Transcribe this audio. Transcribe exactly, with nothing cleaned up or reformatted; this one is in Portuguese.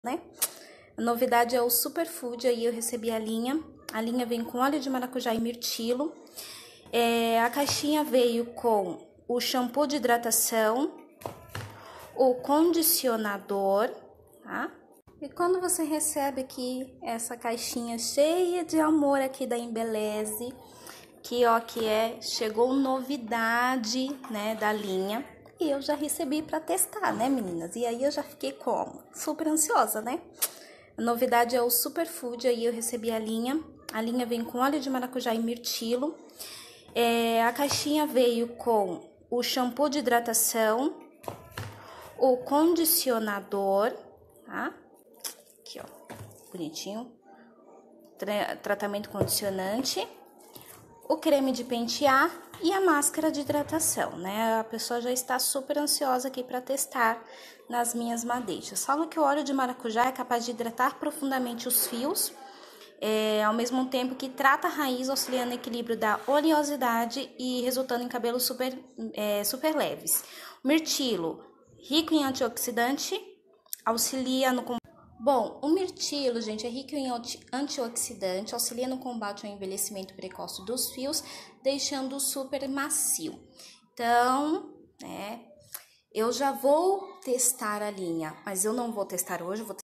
Né? A novidade é o Superfood, aí eu recebi a linha. A linha vem com óleo de maracujá e mirtilo. É, a caixinha veio com o shampoo de hidratação, o condicionador, tá? E quando você recebe aqui essa caixinha cheia de amor aqui da Embeleze, que ó, que é, chegou novidade, né, da linha. E eu já recebi para testar, né, meninas? E aí eu já fiquei como? Super ansiosa, né? A novidade é o Superfood, aí eu recebi a linha. A linha vem com óleo de maracujá e mirtilo. É, a caixinha veio com o shampoo de hidratação, o condicionador, tá? Aqui, ó, bonitinho. Tra- tratamento condicionante, o creme de pentear e a máscara de hidratação, né? A pessoa já está super ansiosa aqui para testar nas minhas madeixas. Falam que o óleo de maracujá é capaz de hidratar profundamente os fios, é, ao mesmo tempo que trata a raiz, auxiliando o equilíbrio da oleosidade e resultando em cabelos super, é, super leves. O mirtilo, rico em antioxidante, auxilia no Bom, o mirtilo, gente, é rico em antioxidante, auxilia no combate ao envelhecimento precoce dos fios, deixando super macio. Então, né, eu já vou testar a linha, mas eu não vou testar hoje, vou